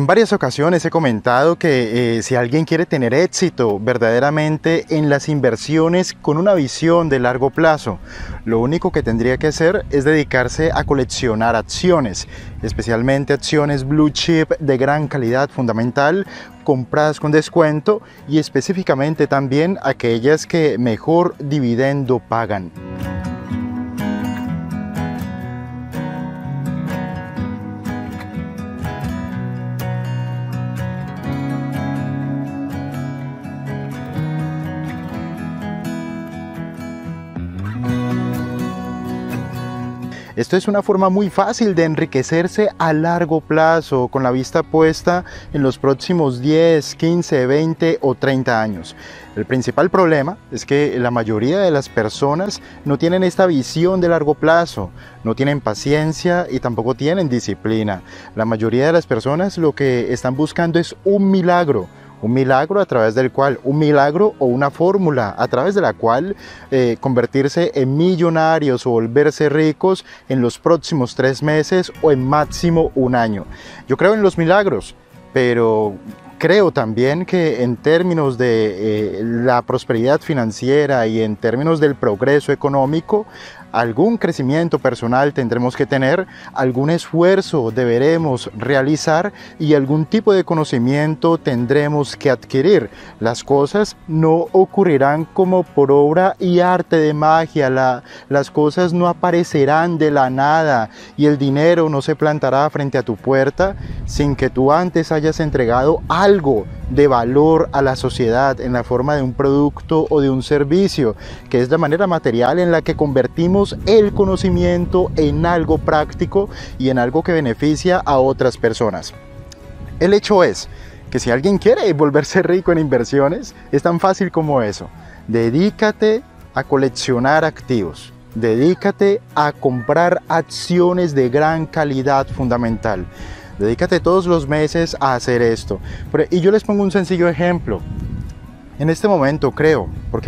En varias ocasiones he comentado que si alguien quiere tener éxito verdaderamente en las inversiones con una visión de largo plazo, lo único que tendría que hacer es dedicarse a coleccionar acciones, especialmente acciones blue chip de gran calidad fundamental, compradas con descuento y específicamente también aquellas que mejor dividendo pagan. Esto es una forma muy fácil de enriquecerse a largo plazo, con la vista puesta en los próximos 10, 15, 20 o 30 años. El principal problema es que la mayoría de las personas no tienen esta visión de largo plazo, no tienen paciencia y tampoco tienen disciplina. La mayoría de las personas lo que están buscando es un milagro a través del cual, un milagro o una fórmula a través de la cual convertirse en millonarios o volverse ricos en los próximos 3 meses o en máximo un año. Yo creo en los milagros, pero creo también que en términos de la prosperidad financiera y en términos del progreso económico, algún crecimiento personal tendremos que tener, algún esfuerzo deberemos realizar y algún tipo de conocimiento tendremos que adquirir. Las cosas no ocurrirán como por obra y arte de magia, las cosas no aparecerán de la nada y el dinero no se plantará frente a tu puerta sin que tú antes hayas entregado algo de valor a la sociedad en la forma de un producto o de un servicio, que es la manera material en la que convertimos el conocimiento en algo práctico y en algo que beneficia a otras personas. El hecho es que si alguien quiere volverse rico en inversiones, es tan fácil como eso. Dedícate a coleccionar activos. Dedícate a comprar acciones de gran calidad fundamental. Dedícate todos los meses a hacer esto. Y yo les pongo un sencillo ejemplo. En este momento creo,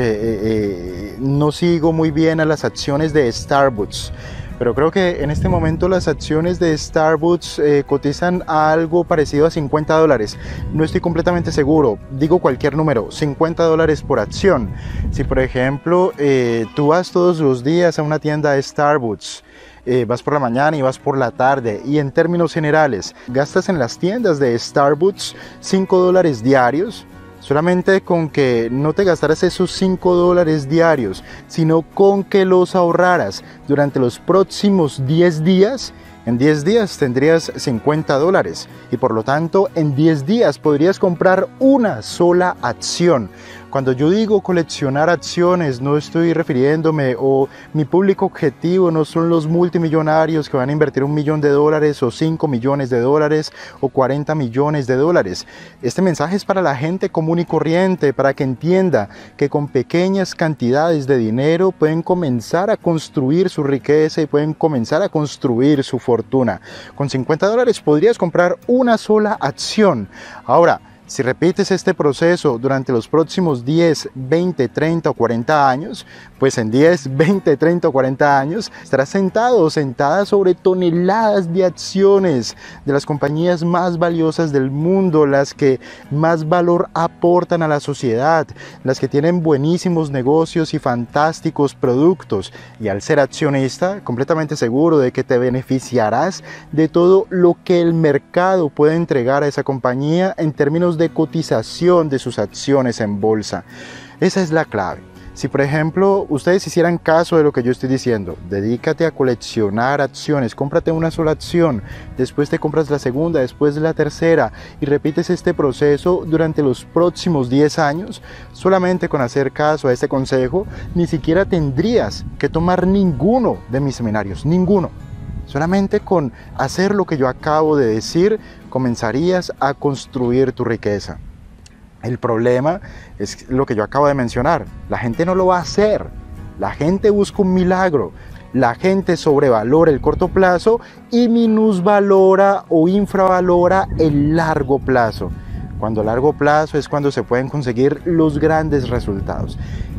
porque no sigo muy bien a las acciones de Starbucks, pero creo que en este momento las acciones de Starbucks cotizan a algo parecido a $50. No estoy completamente seguro, digo cualquier número, $50 por acción. Si por ejemplo tú vas todos los días a una tienda de Starbucks, vas por la mañana y vas por la tarde y en términos generales gastas en las tiendas de Starbucks $5 diarios, solamente con que no te gastaras esos $5 diarios, sino con que los ahorraras durante los próximos 10 días, en 10 días tendrías $50 y por lo tanto en 10 días podrías comprar una sola acción. Cuando yo digo coleccionar acciones, no estoy refiriéndome o mi público objetivo no son los multimillonarios que van a invertir $1 millón o $5 millones o $40 millones. Este mensaje es para la gente común y corriente, para que entienda que con pequeñas cantidades de dinero pueden comenzar a construir su riqueza y pueden comenzar a construir su fortuna. Con $50 podrías comprar una sola acción. Ahora, si repites este proceso durante los próximos 10, 20, 30 o 40 años, pues en 10, 20, 30 o 40 años estarás sentado o sentada sobre toneladas de acciones de las compañías más valiosas del mundo, las que más valor aportan a la sociedad, las que tienen buenísimos negocios y fantásticos productos. Y al ser accionista, completamente seguro de que te beneficiarás de todo lo que el mercado puede entregar a esa compañía en términos de cotización de sus acciones en bolsa. Esa es la clave. Si por ejemplo ustedes hicieran caso de lo que yo estoy diciendo, dedícate a coleccionar acciones, cómprate una sola acción, después te compras la segunda, después la tercera y repites este proceso durante los próximos 10 años, solamente con hacer caso a este consejo, ni siquiera tendrías que tomar ninguno de mis seminarios, ninguno. Solamente con hacer lo que yo acabo de decir, comenzarías a construir tu riqueza. El problema es lo que yo acabo de mencionar. La gente no lo va a hacer. La gente busca un milagro. La gente sobrevalora el corto plazo y minusvalora o infravalora el largo plazo. Cuando a largo plazo es cuando se pueden conseguir los grandes resultados.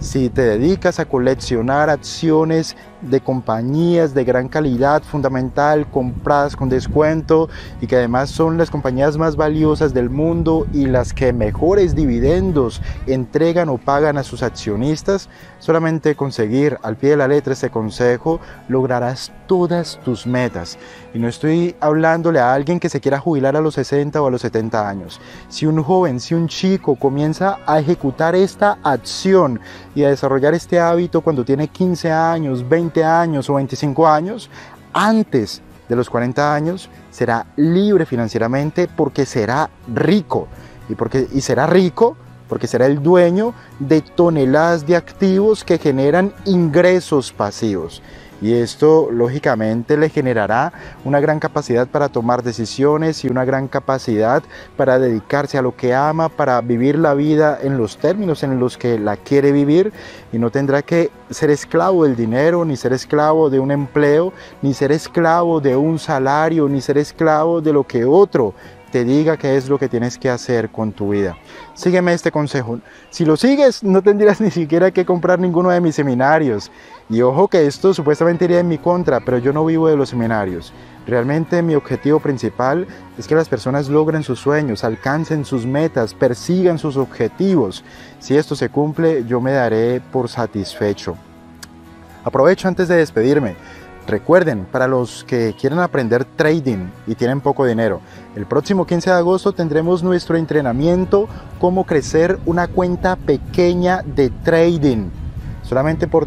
Si te dedicas a coleccionar acciones de compañías de gran calidad fundamental, compradas con descuento y que además son las compañías más valiosas del mundo y las que mejores dividendos entregan o pagan a sus accionistas, solamente conseguir al pie de la letra este consejo lograrás todas tus metas. Y no estoy hablándole a alguien que se quiera jubilar a los 60 o a los 70 años. Si un joven, si un chico comienza a ejecutar esta acción y a desarrollar este hábito cuando tiene 15 años, 20 años o 25 años, antes de los 40 años será libre financieramente porque será rico. Y será rico porque será el dueño de toneladas de activos que generan ingresos pasivos. Y esto lógicamente le generará una gran capacidad para tomar decisiones y una gran capacidad para dedicarse a lo que ama, para vivir la vida en los términos en los que la quiere vivir, y no tendrá que ser esclavo del dinero, ni ser esclavo de un empleo, ni ser esclavo de un salario, ni ser esclavo de lo que otro te diga qué es lo que tienes que hacer con tu vida. Sígueme este consejo. Si lo sigues, no tendrías ni siquiera que comprar ninguno de mis seminarios. Y ojo que esto supuestamente iría en mi contra, pero yo no vivo de los seminarios. Realmente mi objetivo principal es que las personas logren sus sueños, alcancen sus metas, persigan sus objetivos. Si esto se cumple, yo me daré por satisfecho. Aprovecho antes de despedirme. Recuerden, para los que quieren aprender trading y tienen poco dinero, el próximo 15 de agosto tendremos nuestro entrenamiento Cómo crecer una cuenta pequeña de trading. Solamente por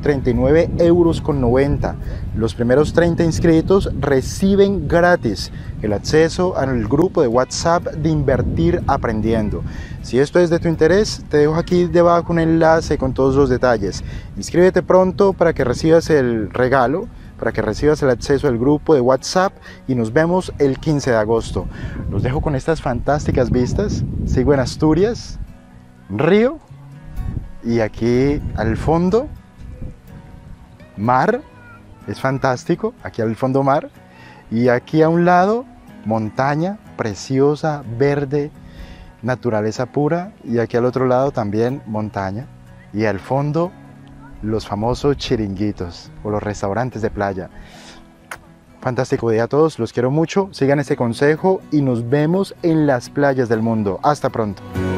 39,90 €. Los primeros 30 inscritos reciben gratis el acceso al grupo de WhatsApp de Invertir Aprendiendo. Si esto es de tu interés, te dejo aquí debajo un enlace con todos los detalles. Inscríbete pronto para que recibas el regalo, para que recibas el acceso al grupo de WhatsApp, y nos vemos el 15 de agosto. Los dejo con estas fantásticas vistas. Sigo en Asturias, río, y aquí al fondo, mar. Es fantástico, aquí al fondo mar, y aquí a un lado, montaña preciosa, verde, naturaleza pura, y aquí al otro lado también montaña, y al fondo los famosos chiringuitos o los restaurantes de playa. Fantástico día a todos, los quiero mucho, sigan este consejo y nos vemos en las playas del mundo. Hasta pronto.